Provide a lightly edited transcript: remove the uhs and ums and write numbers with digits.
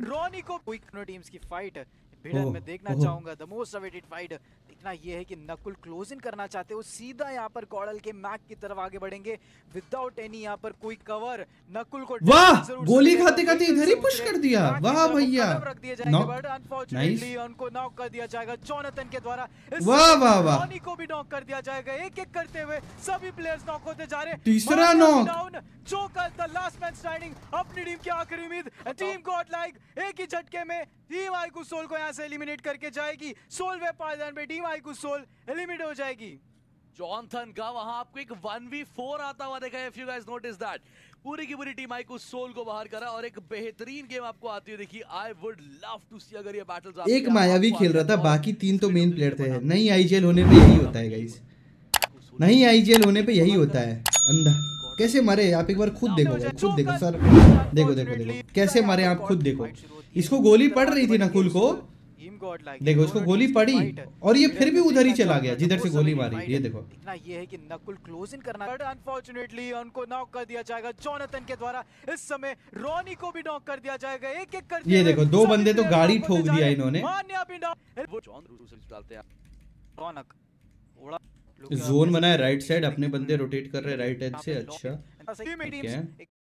Ronnie को teams की fight भिड़न में देखना चाहूंगा। द मोस्ट अवेटेड फाइट दिखना ये है कि नकुल क्लोज इन करना चाहते हो, सीधा यहाँ पर कॉडल के मैक की तरफ आगे बढ़ेंगे विदाउट एनी यहाँ पर कोई कवर। नकुल को वाह, गोली खाते खाते इधर ही पुश कर दिया। वाह भैया, रख दिए जाएंगे बट अनफॉर्चुनेटली उनको नॉक कर दिया जाएगा जोनाथन के द्वारा। वाह वाह वाह, रॉनी को भी नॉक कर दिया जाएगा। एक एक करते हुए सभी प्लेयर्स नॉक होते जा रहे हैं। तीसरा knock, joker the last man standing, अपनी टीम की आखिरी उम्मीद। टीम गॉड लाइक एक ही झटके में टीम आईकू सोल को यहाँ से एलिमिनेट करके जाएगी। सोल वे पायदान पे टीम आईकू सोल एलिमिनेट हो जाएगी। जॉनथन का वहां आपको एक 1v4 आता हुआ देखा है, if you guys notice that. पूरी की पूरी टीम आईकू सोल को बाहर करा और एक बेहतरीन गेम आपको आती हुई देखी। I would love to see अगर ये बैटल्स एक मायावी खेल रहा था, बाकी तीन तो मेन प्लेयर थे। नहीं आईजीएल होने पे यही होता है गाइस, नहीं आईजीएल होने पे यही होता है। अंधा कैसे मारे आप एक बार खुद देखो, खुद देखो सर, देखो देखो देखो कैसे मारे आप खुद देखो। इसको गोली पड़ रही थी नकुल को, देखो इसको गोली पड़ी और ये फिर भी उधर ही चला गया जिधर से गोली मारी। ये देखो इतना ये है कि नकुल क्लोज इन करना बट अनफॉर्चुनेटली उनको नॉक कर दिया जाएगा जोनाथन के द्वारा। इस समय रॉनी को भी नॉक कर दिया जाएगा। एक एक करते ये देखो दो बंदे तो गाड़ी ठोक दिया इन्होंने। जोन बना है राइट साइड, अपने बंदे रोटेट कर रहे हैं राइट एज से। अच्छा